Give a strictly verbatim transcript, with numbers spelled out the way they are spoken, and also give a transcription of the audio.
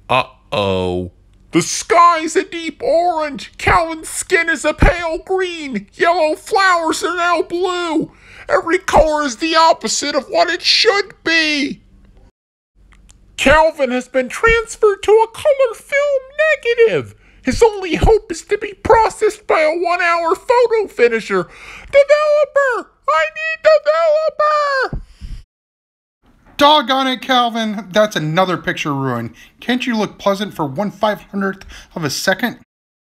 Uh-oh. The sky's a deep orange. Calvin's skin is a pale green. Yellow flowers are now blue. Every color is the opposite of what it should be. Calvin has been transferred to a color film negative. His only hope is to be processed by a one-hour photo finisher. Developer! I need developer! Doggone it, Calvin. That's another picture ruined. Can't you look pleasant for one five hundredth of a second?